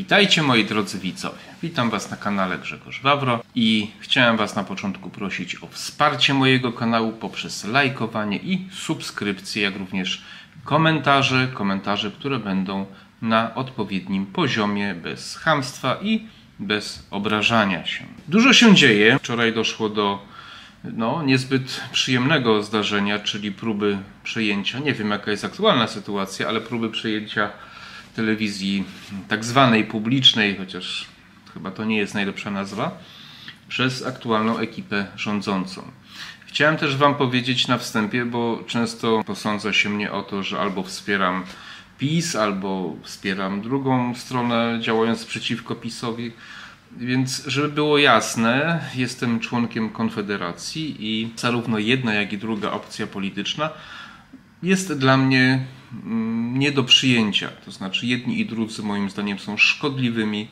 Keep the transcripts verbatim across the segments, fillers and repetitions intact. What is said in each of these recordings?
Witajcie moi drodzy widzowie, witam Was na kanale Grzegorz Wawro i chciałem Was na początku prosić o wsparcie mojego kanału poprzez lajkowanie i subskrypcję, jak również komentarze, komentarze, które będą na odpowiednim poziomie, bez chamstwa i bez obrażania się. Dużo się dzieje. Wczoraj doszło do no, niezbyt przyjemnego zdarzenia, czyli próby przejęcia, nie wiem jaka jest aktualna sytuacja, ale próby przejęcia telewizji tak zwanej publicznej, chociaż chyba to nie jest najlepsza nazwa, przez aktualną ekipę rządzącą. Chciałem też Wam powiedzieć na wstępie, bo często posądza się mnie o to, że albo wspieram PiS, albo wspieram drugą stronę, działając przeciwko PiSowi. Więc żeby było jasne, jestem członkiem Konfederacji i zarówno jedna, jak i druga opcja polityczna jest dla mnie nie do przyjęcia. To znaczy jedni i drudzy moim zdaniem są szkodliwymi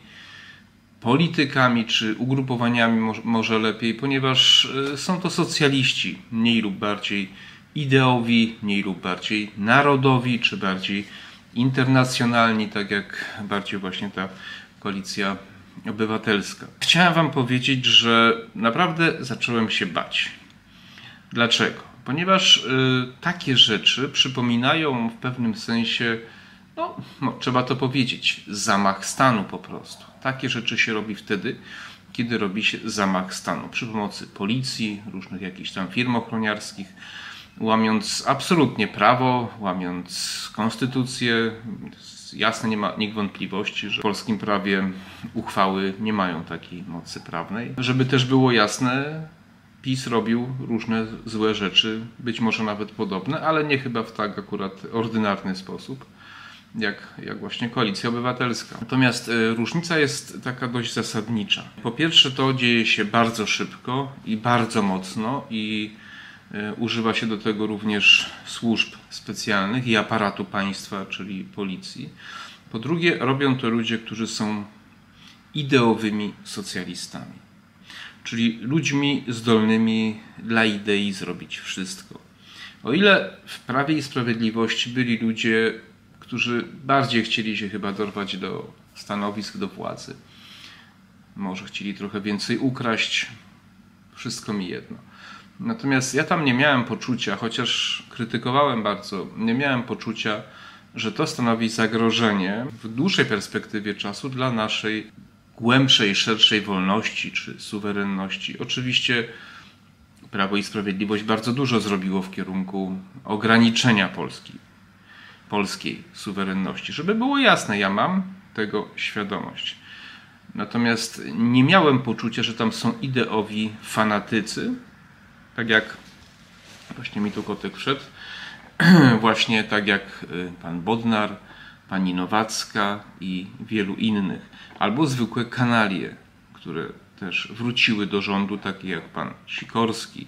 politykami czy ugrupowaniami może lepiej, ponieważ są to socjaliści, mniej lub bardziej ideowi, mniej lub bardziej narodowi, czy bardziej internacjonalni, tak jak bardziej właśnie ta koalicja obywatelska. Chciałem Wam powiedzieć, że naprawdę zacząłem się bać. Dlaczego? Ponieważ y, takie rzeczy przypominają w pewnym sensie, no, no trzeba to powiedzieć, zamach stanu po prostu. Takie rzeczy się robi wtedy, kiedy robi się zamach stanu przy pomocy policji, różnych jakichś tam firm ochroniarskich, łamiąc absolutnie prawo, łamiąc konstytucję. Jasne, nie ma nikt wątpliwości, że w polskim prawie uchwały nie mają takiej mocy prawnej. Żeby też było jasne, PiS robił różne złe rzeczy, być może nawet podobne, ale nie chyba w tak akurat ordynarny sposób, jak, jak właśnie Koalicja Obywatelska. Natomiast y, różnica jest taka dość zasadnicza. Po pierwsze, to dzieje się bardzo szybko i bardzo mocno i y, używa się do tego również służb specjalnych i aparatu państwa, czyli policji. Po drugie, robią to ludzie, którzy są ideowymi socjalistami. Czyli ludźmi zdolnymi dla idei zrobić wszystko. O ile w Prawie i Sprawiedliwości byli ludzie, którzy bardziej chcieli się chyba dorwać do stanowisk, do władzy. Może chcieli trochę więcej ukraść. Wszystko mi jedno. Natomiast ja tam nie miałem poczucia, chociaż krytykowałem bardzo, nie miałem poczucia, że to stanowi zagrożenie w dłuższej perspektywie czasu dla naszej głębszej, szerszej wolności czy suwerenności. Oczywiście Prawo i Sprawiedliwość bardzo dużo zrobiło w kierunku ograniczenia Polski, polskiej suwerenności. Żeby było jasne, ja mam tego świadomość. Natomiast nie miałem poczucia, że tam są ideowi fanatycy, tak jak właśnie mi tu kotek wszedł, właśnie tak jak pan Bodnar, pani Nowacka i wielu innych. Albo zwykłe kanalie, które też wróciły do rządu, takie jak pan Sikorski,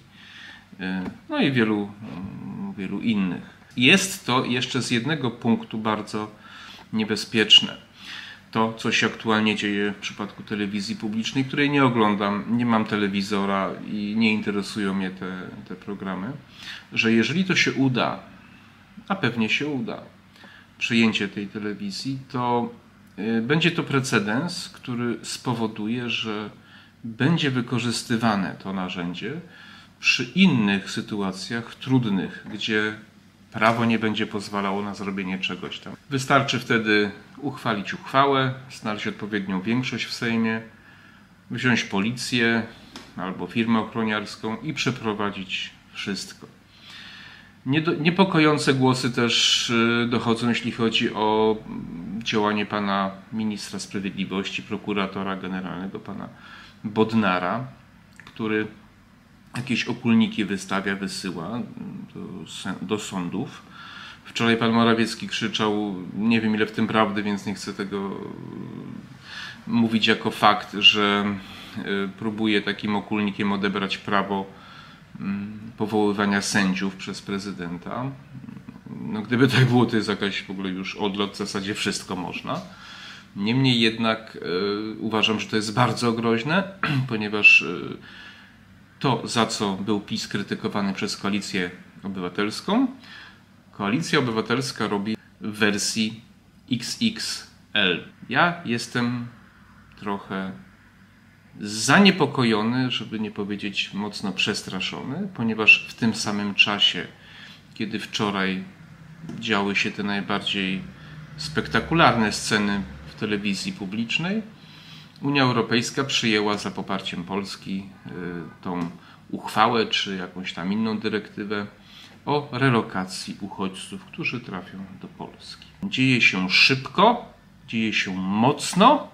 no i wielu, wielu innych. Jest to jeszcze z jednego punktu bardzo niebezpieczne. To, co się aktualnie dzieje w przypadku telewizji publicznej, której nie oglądam, nie mam telewizora i nie interesują mnie te, te programy, że jeżeli to się uda, a pewnie się uda, przyjęcie tej telewizji, to będzie to precedens, który spowoduje, że będzie wykorzystywane to narzędzie przy innych sytuacjach trudnych, gdzie prawo nie będzie pozwalało na zrobienie czegoś tam. Wystarczy wtedy uchwalić uchwałę, znaleźć odpowiednią większość w Sejmie, wziąć policję albo firmę ochroniarską i przeprowadzić wszystko. Niepokojące głosy też dochodzą, jeśli chodzi o działanie pana ministra sprawiedliwości, prokuratora generalnego, pana Bodnara, który jakieś okulniki wystawia, wysyła do, do sądów. Wczoraj pan Morawiecki krzyczał, nie wiem ile w tym prawdy, więc nie chcę tego mówić jako fakt, że próbuje takim okulnikiem odebrać prawo powoływania sędziów przez prezydenta. No, gdyby tak było, to jest jakaś w ogóle już odlot, w zasadzie wszystko można. Niemniej jednak y, uważam, że to jest bardzo groźne, ponieważ y, to, za co był PiS krytykowany przez Koalicję Obywatelską, Koalicja Obywatelska robi w wersji X X L. Ja jestem trochę zaniepokojony, żeby nie powiedzieć mocno przestraszony, ponieważ w tym samym czasie, kiedy wczoraj działy się te najbardziej spektakularne sceny w telewizji publicznej, Unia Europejska przyjęła za poparciem Polski tą uchwałę czy jakąś tam inną dyrektywę o relokacji uchodźców, którzy trafią do Polski. Dzieje się szybko, dzieje się mocno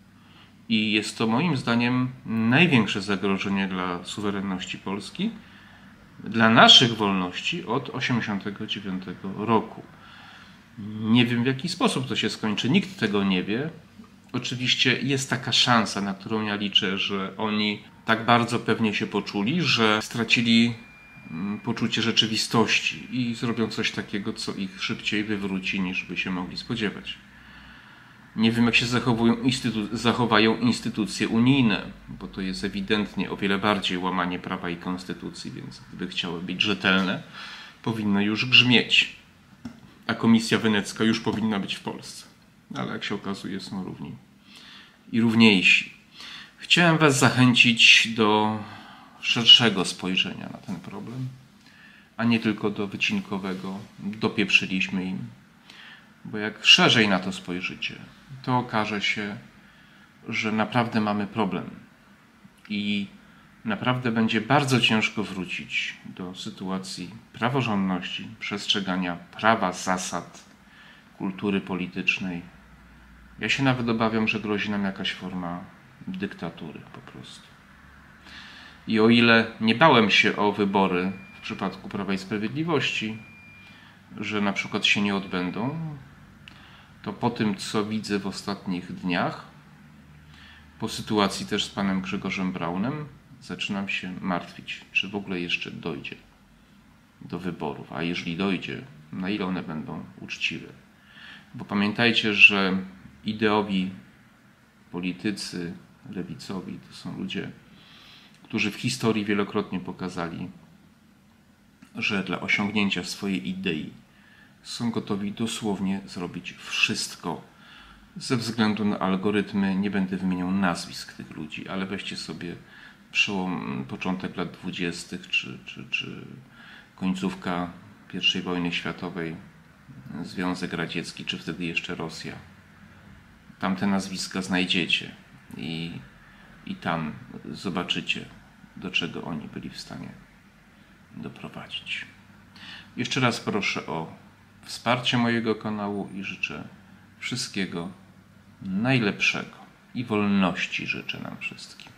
i jest to moim zdaniem największe zagrożenie dla suwerenności Polski, dla naszych wolności od tysiąc dziewięćset osiemdziesiątego dziewiątego roku. Nie wiem, w jaki sposób to się skończy, nikt tego nie wie. Oczywiście jest taka szansa, na którą ja liczę, że oni tak bardzo pewnie się poczuli, że stracili poczucie rzeczywistości i zrobią coś takiego, co ich szybciej wywróci, niż by się mogli spodziewać. Nie wiem, jak się zachowują instytu- zachowają instytucje unijne, bo to jest ewidentnie o wiele bardziej łamanie prawa i konstytucji, więc gdyby chciały być rzetelne, powinno już grzmieć. A Komisja Wenecka już powinna być w Polsce. Ale jak się okazuje, są równi i równiejsi. Chciałem Was zachęcić do szerszego spojrzenia na ten problem, a nie tylko do wycinkowego dopieprzyliśmy im. Bo jak szerzej na to spojrzycie, to okaże się, że naprawdę mamy problem i naprawdę będzie bardzo ciężko wrócić do sytuacji praworządności, przestrzegania prawa, zasad, kultury politycznej. Ja się nawet obawiam, że grozi nam jakaś forma dyktatury po prostu. I o ile nie bałem się o wybory w przypadku Prawa i Sprawiedliwości, że na przykład się nie odbędą, to po tym, co widzę w ostatnich dniach, po sytuacji też z panem Grzegorzem Braunem, zaczynam się martwić, czy w ogóle jeszcze dojdzie do wyborów, a jeżeli dojdzie, na ile one będą uczciwe. Bo pamiętajcie, że ideowi politycy lewicowi to są ludzie, którzy w historii wielokrotnie pokazali, że dla osiągnięcia swojej idei są gotowi dosłownie zrobić wszystko. Ze względu na algorytmy nie będę wymieniał nazwisk tych ludzi, ale weźcie sobie przełom, początek lat dwudziestych czy, czy, czy końcówka pierwszej wojny światowej, Związek Radziecki, czy wtedy jeszcze Rosja. Tam te nazwiska znajdziecie i, i tam zobaczycie, do czego oni byli w stanie doprowadzić. Jeszcze raz proszę o wsparcie mojego kanału i życzę wszystkiego najlepszego i wolności życzę nam wszystkim.